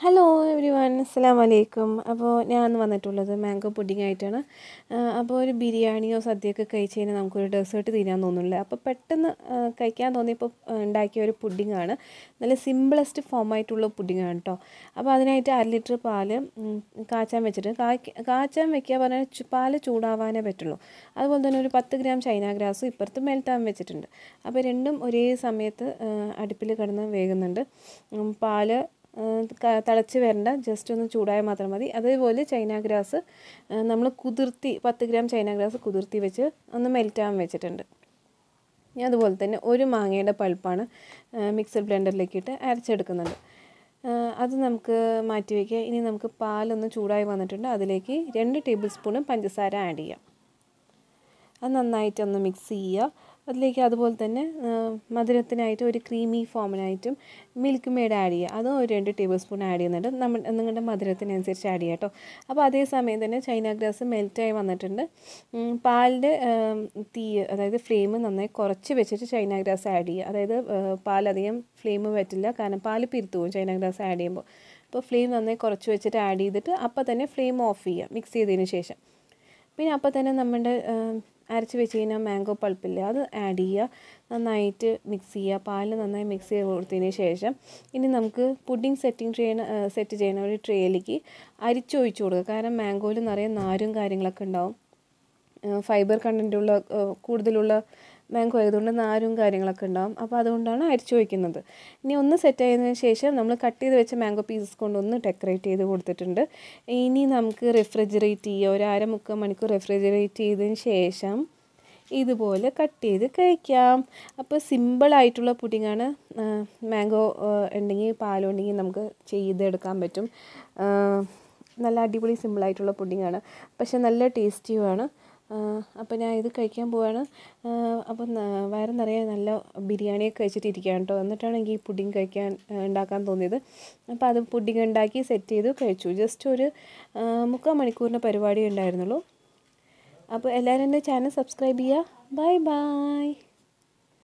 Hello every one അസ്സലാമു അലൈക്കും. അപ്പോൾ ഞാൻ വന്നിട്ടുള്ളത് മാംഗോ പുഡിംഗ് ആയിട്ടാണ്. അപ്പോൾ ഒരു ബിരിയാണിയോ സദ്യയൊക്കെ കഴിച്ച് കഴിഞ്ഞാൽ നമുക്കൊരു ഡെസേർട്ട് തിന്നാൻ തോന്നില്ല. അപ്പോൾ പെട്ടെന്ന് കഴിക്കാൻ തോന്നിയപ്പോൾ ഉണ്ടാക്കിയ ഒരു പുഡിങ്ങാണ്. നല്ല സിമ്പിളസ്റ്റ് ഫോമായിട്ടുള്ള പുഡിങ്ങാണ് കേട്ടോ. അപ്പോൾ അതിനായിട്ട് 1 ലിറ്റർ പാല് കാച്ചാൻ വെച്ചിട്ട് കാച്ചാൻ വെക്കുക പറഞ്ഞാൽ പാല് ചൂടാവാനേ പറ്റുള്ളൂ. അതുപോലെ തന്നെ ഒരു 10 ഗ്രാം ചൈന ഗ്രാസും ഇപ്പുറത്ത് മെൽറ്റാൻ വെച്ചിട്ടുണ്ട്. അപ്പോൾ രണ്ടും ഒരേ സമയത്ത് അടുപ്പിൽ കിടന്ന് വേകുന്നുണ്ട്. പാല് തിളച്ച് വരേണ്ട, ജസ്റ്റ് ഒന്ന് ചൂടായാൽ മാത്രം മതി. അതേപോലെ ചൈന ഗ്രാസ് നമ്മൾ കുതിർത്തി 10 ഗ്രാം ചൈന ഗ്രാസ് കുതിർത്തി വെച്ച് ഒന്ന് മെൽറ്റാൻ വെച്ചിട്ടുണ്ട്. അതുപോലെ തന്നെ ഒരു മാങ്ങയുടെ പൾപ്പാണ് മിക്സർ ബ്ലെൻഡറിലേക്ക് ഇട്ട് അരച്ചെടുക്കുന്നുണ്ട്. അത് നമുക്ക് മാറ്റി വയ്ക്കുക. ഇനി നമുക്ക് പാലൊന്ന് ചൂടായി വന്നിട്ടുണ്ട്. അതിലേക്ക് 2 ടേബിൾ സ്പൂൺ പഞ്ചസാര ആഡ് ചെയ്യാം. അത് നന്നായിട്ടൊന്ന് മിക്സ് ചെയ്യുക. അതിലേക്ക് അതുപോലെ തന്നെ മധുരത്തിനായിട്ട് ഒരു ക്രീമി ഫോമിനായിട്ടും മിൽക്ക് മെയ്ഡ് ആഡ് ചെയ്യുക. അതും ഒരു 2 ടേബിൾ സ്പൂൺ ആഡ് ചെയ്യുന്നുണ്ട്. നിങ്ങളുടെ മധുരത്തിനനുസരിച്ച് ആഡ് ചെയ്യുക കേട്ടോ. അപ്പോൾ അതേ സമയം തന്നെ ചൈന ഗ്രാസ് മെൽറ്റായി വന്നിട്ടുണ്ട്. പാലിൻ്റെ അതായത് ഫ്ലെയിം നന്നായി കുറച്ച് വെച്ചിട്ട് ചൈന ഗ്രാസ് ആഡ് ചെയ്യുക. അതായത് പാലധികം ഫ്ലെയിം പറ്റില്ല, കാരണം പാല് പിരിത്തു പോകും ചൈന ഗ്രാസ് ആഡ് ചെയ്യുമ്പോൾ. അപ്പോൾ ഫ്ലെയിം നന്നായി കുറച്ച് വെച്ചിട്ട് ആഡ് ചെയ്തിട്ട് അപ്പോൾ തന്നെ ഫ്ലെയിം ഓഫ് ചെയ്യുക മിക്സ് ചെയ്തതിന് ശേഷം. പിന്നെ അപ്പോൾ തന്നെ നമ്മുടെ അരച്ച് വെച്ച് കഴിഞ്ഞാൽ മാംഗോ പൾപ്പില്ല, അത് ആഡ് ചെയ്യുക. നന്നായിട്ട് മിക്സ് ചെയ്യുക. പാല് നന്നായി മിക്സ് ചെയ്ത് കൊടുത്തതിന് ശേഷം ഇനി നമുക്ക് പുഡിംഗ് സെറ്റ് ചെയ്യണ ഒരു ട്രേയിലേക്ക് അരിച്ചൊഴിച്ച് കൊടുക്കുക. കാരണം മാംഗോയിൽ നിറയെ നാരും കാര്യങ്ങളൊക്കെ ഉണ്ടാവും. ഫൈബർ കണ്ടൻറ്റുള്ള കൂടുതലുള്ള മാംഗോ ആയതുകൊണ്ട് നാരും കാര്യങ്ങളൊക്കെ ഉണ്ടാവും. അപ്പോൾ അതുകൊണ്ടാണ് അരിച്ചു വയ്ക്കുന്നത്. ഇനി ഒന്ന് സെറ്റ് ആയതിനു ശേഷം നമ്മൾ കട്ട് ചെയ്ത് വെച്ച മാംഗോ പീസസ് കൊണ്ടൊന്ന് ഡെക്കറേറ്റ് ചെയ്ത് കൊടുത്തിട്ടുണ്ട്. ഇനി നമുക്ക് റെഫ്രിജറേറ്റ് ചെയ്യുക. ഒരു 1/2-3 മണിക്കൂർ റെഫ്രിജറേറ്റ് ചെയ്തതിന് ശേഷം ഇതുപോലെ കട്ട് ചെയ്ത് കഴിക്കാം. അപ്പോൾ സിമ്പിളായിട്ടുള്ള പുഡിങ്ങാണ്. മാംഗോ ഉണ്ടെങ്കിൽ പാലുണ്ടെങ്കിൽ നമുക്ക് ചെയ്തെടുക്കാൻ പറ്റും. നല്ല അടിപൊളി സിമ്പിളായിട്ടുള്ള പുഡിങ്ങാണ്, പക്ഷെ നല്ല ടേസ്റ്റിയുമാണ്. അപ്പോൾ ഞാൻ ഇത് കഴിക്കാൻ പോവാണ്. അപ്പം വയറ് നിറയെ നല്ല ബിരിയാണിയൊക്കെ കഴിച്ചിട്ടിരിക്കുകയാണ് കേട്ടോ. എന്നിട്ടാണ് എനിക്ക് ഈ പുഡിംഗ് ഉണ്ടാക്കാൻ തോന്നിയത്. അപ്പോൾ അത് പുഡിംഗ് ഉണ്ടാക്കി സെറ്റ് ചെയ്ത് കഴിച്ചു. ജസ്റ്റ് ഒരു 3/4 മണിക്കൂറിൻ്റെ പരിപാടി ഉണ്ടായിരുന്നുള്ളൂ. അപ്പോൾ എല്ലാവരും എൻ്റെ ചാനൽ സബ്സ്ക്രൈബ് ചെയ്യുക. Bye by.